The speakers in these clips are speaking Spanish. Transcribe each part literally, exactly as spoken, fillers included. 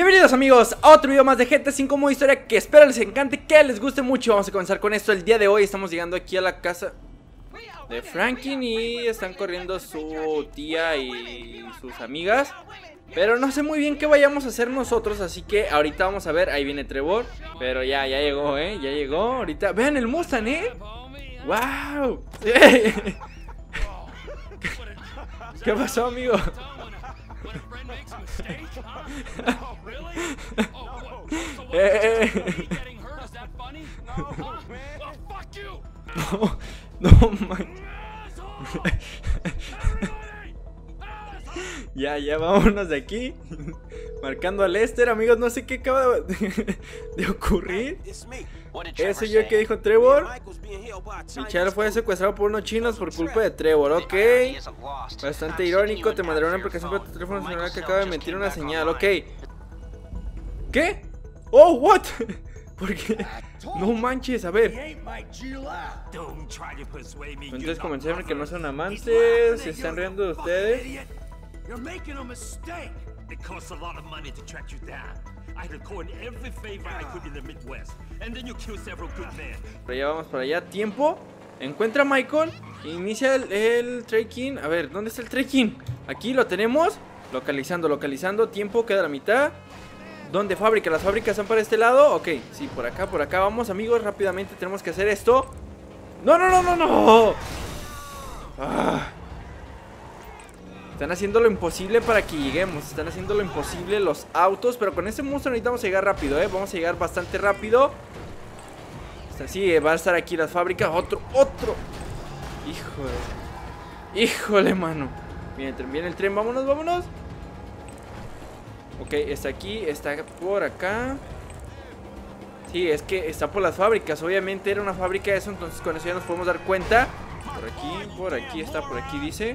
Bienvenidos amigos a otro video más de G T A cinco modo historia que espero les encante, que les guste mucho. Vamos a comenzar con esto. El día de hoy estamos llegando aquí a la casa de Franklin y están corriendo su tía y sus amigas, pero no sé muy bien qué vayamos a hacer nosotros, así que ahorita vamos a ver. Ahí viene Trevor, pero ya, ya llegó, eh, ya llegó ahorita. Vean el Mustang, eh. Wow. ¿Qué pasó, amigo? eh. No, no man. Ya, ya vámonos de aquí. Marcando a Lester, amigos, no sé qué acaba de, de ocurrir. Eso yo que dijo Trevor. Michelle fue secuestrado por unos chinos por culpa de Trevor, ok. Bastante irónico, te mandaré una aplicación para tu teléfono celular que acaba de emitir una señal, ok. ¿Qué? Oh, what? Porque no manches, a ver. Entonces comenzaron que no son amantes, se están riendo de ustedes. Pero ya vamos para allá. Tiempo. Encuentra a Michael. Inicia el, el tracking. A ver, ¿dónde está el tracking? Aquí lo tenemos. Localizando, localizando. Tiempo, queda la mitad. ¿Dónde fábrica? ¿Las fábricas están para este lado? Ok, sí, por acá, por acá. Vamos, amigos, rápidamente tenemos que hacer esto. ¡No, no, no, no, no! Ah. Están haciendo lo imposible para que lleguemos. Están haciendo lo imposible los autos. Pero con este monstruo necesitamos llegar rápido, eh. Vamos a llegar bastante rápido. Sí, va a estar aquí las fábricas. Otro, otro. Híjole. Híjole, mano. Viene el tren, viene el tren. Vámonos, vámonos. Ok, está aquí, está por acá. Sí, es que está por las fábricas. Obviamente era una fábrica eso, entonces con eso ya nos podemos dar cuenta. Por aquí, por aquí está, por aquí dice.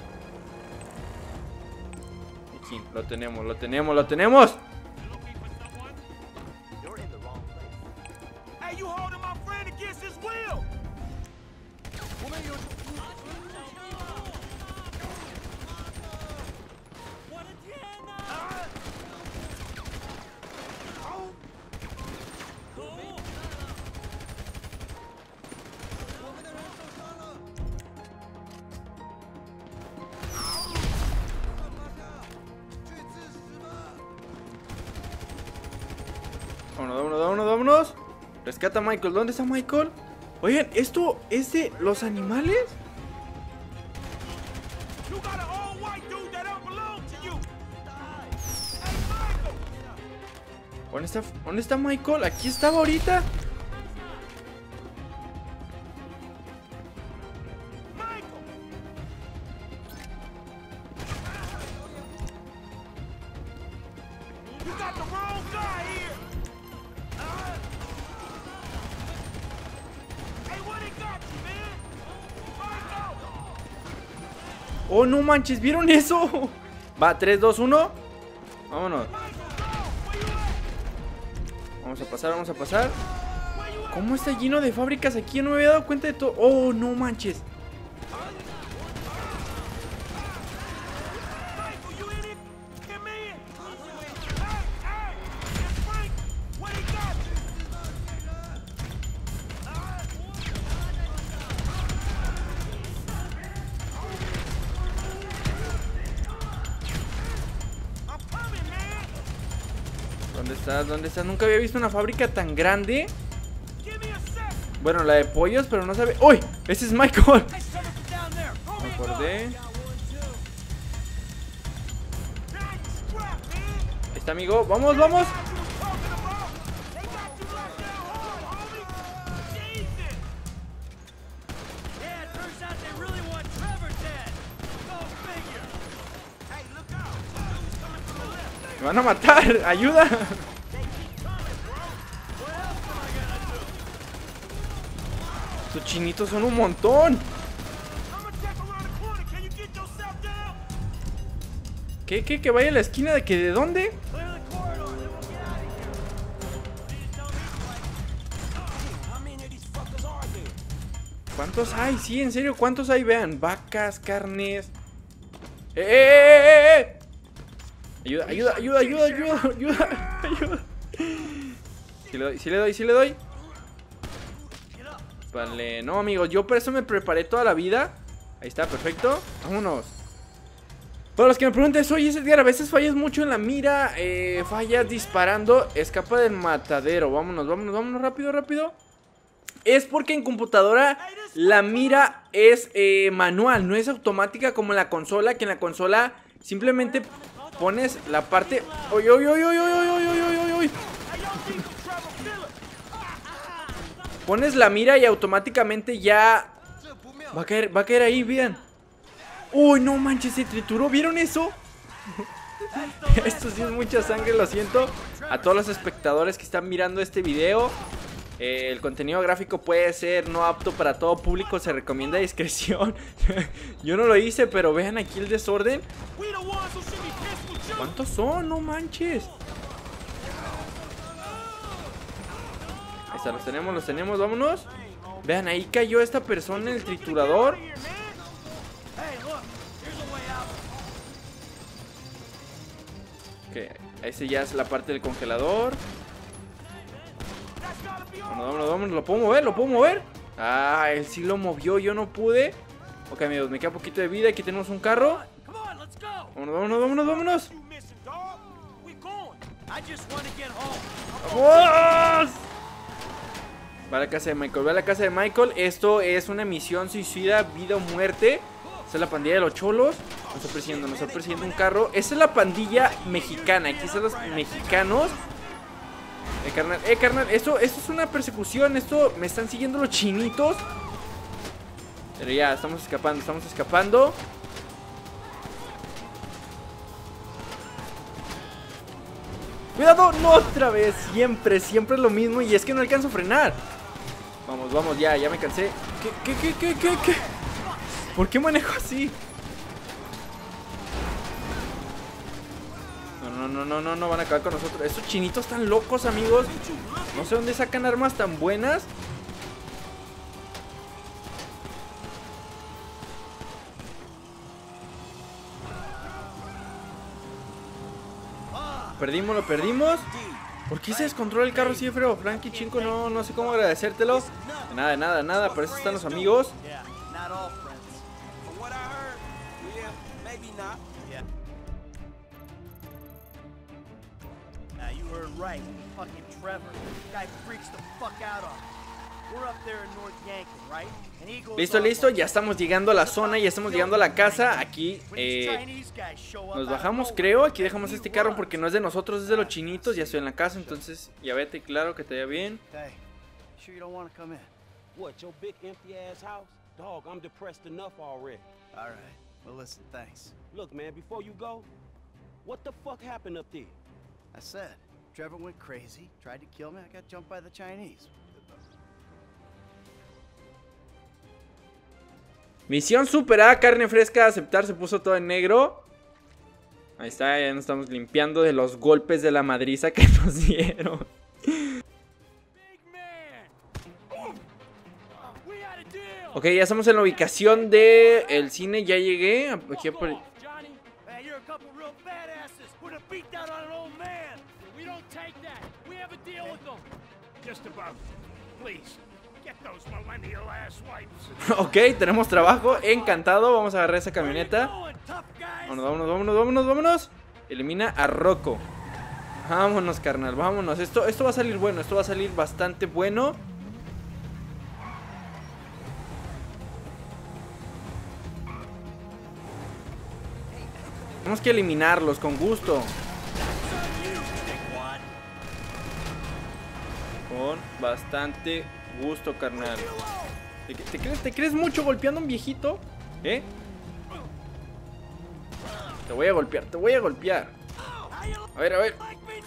Aquí, lo tenemos, lo tenemos, lo tenemos. Vámonos, vámonos, vámonos, vámonos. Rescata a Michael. ¿Dónde está Michael? Oigan, ¿esto es de los animales? ¿Dónde está, ¿Dónde está Michael? Aquí estaba ahorita. Oh, no manches, ¿vieron eso? Va, tres, dos, uno. Vámonos. Vamos a pasar, vamos a pasar. ¿Cómo está lleno de fábricas aquí? Yo no me había dado cuenta de todo. Oh, no manches. ¿Dónde estás? ¿Dónde estás? Nunca había visto una fábrica tan grande. Bueno, la de pollos, pero no sabe. ¡Uy! Ese es Michael. Me acordé. Está, amigo. Vamos, vamos. Me van a matar, ayuda. Estos chinitos son un montón. ¿Qué, qué? ¿Que vaya a la esquina de que de dónde? ¿Cuántos hay? Sí, en serio, ¿cuántos hay? Vean, vacas, carnes. ¡Eh, eh, eh, Ayuda, ayuda, ayuda, ayuda, ayuda, ayuda, ayuda. Si le doy, si le doy, si le doy. Vale, no amigos, yo por eso me preparé toda la vida. Ahí está, perfecto. Vámonos. Para los que me pregunten, oye, Edgar, a veces fallas mucho en la mira, eh, fallas disparando, escapa del matadero. Vámonos, vámonos, vámonos, rápido, rápido. Es porque en computadora la mira es eh, manual, no es automática como en la consola, que en la consola simplemente pones la parte... ¡Uy, uy, uy, uy, uy, uy, uy, uy, uy! Pones la mira y automáticamente ya... Va a caer, va a caer ahí, bien. ¡Uy, no manches! Se trituró, ¿vieron eso? Esto sí es mucha sangre, lo siento. A todos los espectadores que están mirando este video. Eh, el contenido gráfico puede ser no apto para todo público, se recomienda discreción. Yo no lo hice, pero vean aquí el desorden. ¿Cuántos son? No manches. Ahí está, los tenemos, los tenemos, vámonos. Vean, ahí cayó esta persona en el triturador. Ok, ese ya es la parte del congelador. Vámonos, vámonos, vámonos. ¿Lo puedo mover? ¿Lo puedo mover? Ah, él sí lo movió, yo no pude. Ok, amigos, me queda poquito de vida. Aquí tenemos un carro. Vámonos, vámonos, vámonos, vámonos. ¡Vamos! Va a la casa de Michael, va a la casa de Michael. Esto es una misión suicida, vida o muerte. Esta es la pandilla de los cholos. Nos está persiguiendo, nos está persiguiendo un carro. Esta es la pandilla mexicana. Aquí están los mexicanos. Eh, carnal, eh, carnal, esto, esto es una persecución. Esto, me están siguiendo los chinitos. Pero ya, estamos escapando, estamos escapando. Cuidado, no otra vez. Siempre, siempre es lo mismo. Y es que no alcanzo a frenar. Vamos, vamos, ya, ya me cansé. ¿Qué, qué, qué, qué, qué, qué? ¿Por qué manejo así? No, no, no, no, no van a acabar con nosotros. Estos chinitos están locos, amigos. No sé dónde sacan armas tan buenas. Perdimos, lo perdimos. ¿Por qué se descontrola el carro así de feo? Frankie, chingo, no, no sé cómo agradecértelo. De nada, de nada, de nada. Por eso están los amigos. Listo, listo, ya estamos llegando a la zona, ya estamos llegando a la casa. Aquí eh, nos bajamos, creo. Aquí dejamos este carro porque no es de nosotros, es de los chinitos. Ya estoy en la casa, entonces ya vete, claro, que te vaya bien. I said, Trevor went crazy, tried to kill me, I got jumped by the Chinese. Misión superada, carne fresca, aceptar, se puso todo en negro. Ahí está, ya nos estamos limpiando de los golpes de la madriza que nos dieron. Ok, ya estamos en la ubicación del cine, ya llegué. Aquí por... Ok, tenemos trabajo, encantado. Vamos a agarrar esa camioneta. Vámonos, vámonos, vámonos, vámonos, vámonos. Elimina a Rocco. Vámonos, carnal, vámonos. Esto, esto va a salir bueno, esto va a salir bastante bueno. Tenemos que eliminarlos con gusto. Con bastante gusto, carnal. ¿Te, te, crees, ¿Te crees mucho golpeando a un viejito? ¿Eh? Te voy a golpear, te voy a golpear. A ver, a ver.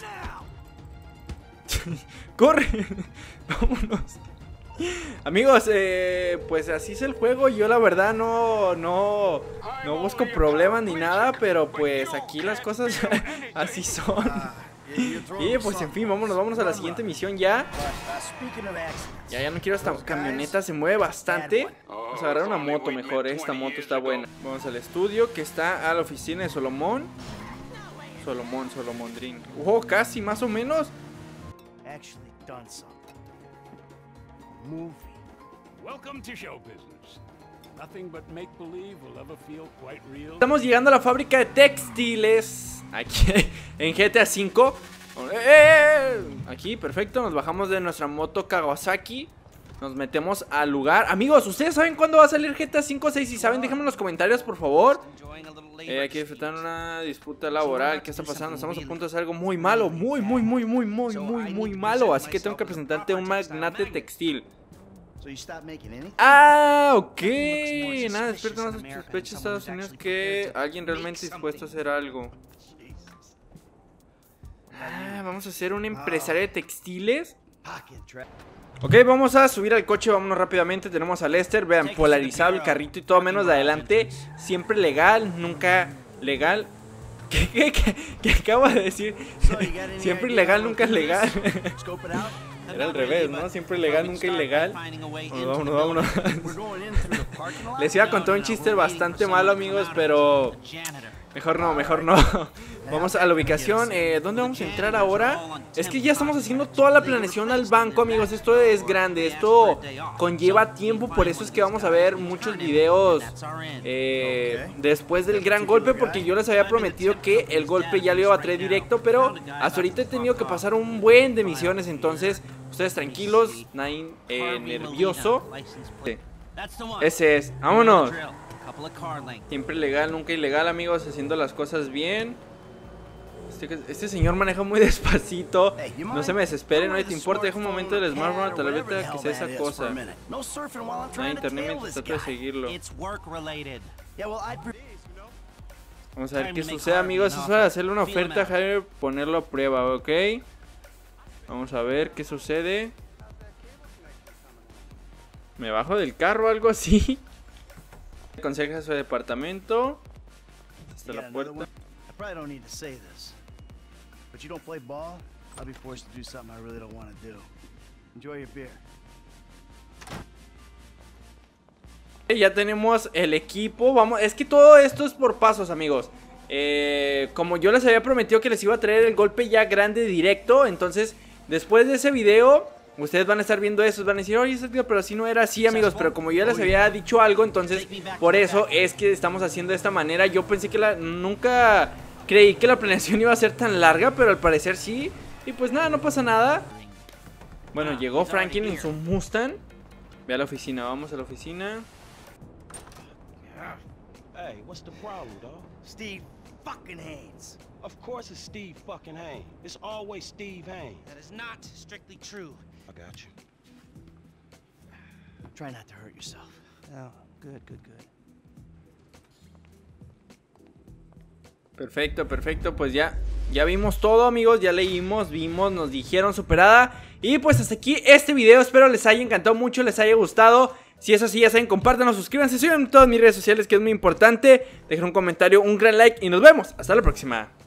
¡Corre! Vámonos. Amigos, eh, pues así es el juego. Yo la verdad no, no, no busco problemas ni nada, pero pues aquí las cosas así son. Y pues en fin, vámonos, vámonos a la siguiente misión ya. Ya, ya no quiero esta camioneta, se mueve bastante. Vamos a agarrar una moto mejor, eh. Esta moto está buena. Vamos al estudio que está a la oficina de Solomón. Solomon, Solomondrín. Oh, casi, más o menos. Actually done something. Movie. Welcome to show business. Nothing but make believe will ever feel quite real. Estamos llegando a la fábrica de textiles aquí en G T A cinco. ¡Eh! Aquí, perfecto, nos bajamos de nuestra moto Kawasaki. Nos metemos al lugar. Amigos, ¿ustedes saben cuándo va a salir G T A cinco seis? Si saben, déjenme en los comentarios, por favor. Eh, aquí disfrutar una disputa laboral. ¿Qué está pasando? Estamos a punto de hacer algo muy malo. Muy, muy, muy, muy, muy, muy, muy malo. Así que tengo que presentarte un magnate textil. Ah, ok. Nada, despierta más sospecha Estados Unidos que alguien realmente dispuesto a hacer algo. Ah, vamos a ser un empresario de textiles. Ok, vamos a subir al coche, vámonos rápidamente. Tenemos a Lester, vean, polarizado el carrito y todo menos de adelante. Siempre legal, nunca legal. ¿Qué, qué, qué, qué acabo de decir? Siempre ilegal, nunca es legal. Era al revés, ¿no? Siempre legal, nunca ilegal. Vámonos, vámonos, vámonos. Les iba a contar un chiste bastante malo, amigos, pero mejor no, mejor no. Vamos a la ubicación. eh, ¿Dónde vamos a entrar ahora? Es que ya estamos haciendo toda la planeación al banco, amigos. Esto es grande, esto conlleva tiempo. Por eso es que vamos a ver muchos videos eh, después del gran golpe, porque yo les había prometido que el golpe ya lo iba a traer directo, pero hasta ahorita he tenido que pasar un buen de misiones. Entonces, ustedes tranquilos, nadie eh, nervioso. Sí. Ese es, vámonos. Siempre legal, nunca ilegal, amigos, haciendo las cosas bien. Este, este señor maneja muy despacito. No se me desespere, no te importa. Deja un momento del smartphone, tal vez que sea esa cosa. No hay internet mientras trato de seguirlo. Vamos a ver qué sucede, amigos. Es hora de hacerle una oferta a Javier, ponerlo a prueba, ok. Vamos a ver qué sucede. Me bajo del carro o algo así. Aconseja su departamento. Hasta la puerta. But you don't play ball, I'll be forced to do something I really don't want to do. Enjoy your beer. Ya tenemos el equipo. Vamos, es que todo esto es por pasos, amigos. Eh, como yo les había prometido que les iba a traer el golpe ya grande directo, entonces después de ese video ustedes van a estar viendo eso, van a decir, oye, pero así no era así, amigos. Pero como yo les había dicho algo, entonces por eso es que estamos haciendo de esta manera. Yo pensé que la, nunca creí que la planeación iba a ser tan larga, pero al parecer sí. Y pues nada, no pasa nada. Bueno, llegó Franklin en su Mustang. Ve a la oficina, vamos a la oficina. Hey, what's the problem, dog? Steve fucking Haynes. Of course it's Steve fucking Haynes. It's always Steve Haynes. That is not strictly true. I got you. Try not to hurt yourself. Oh, good, good, good. Perfecto, perfecto, pues ya, ya vimos todo, amigos, ya leímos, vimos, nos dijeron superada. Y pues hasta aquí este video, espero les haya encantado mucho, les haya gustado. Si es así, ya saben, compártanos, suscríbanse, síganme en todas mis redes sociales, que es muy importante. Dejen un comentario, un gran like y nos vemos, hasta la próxima.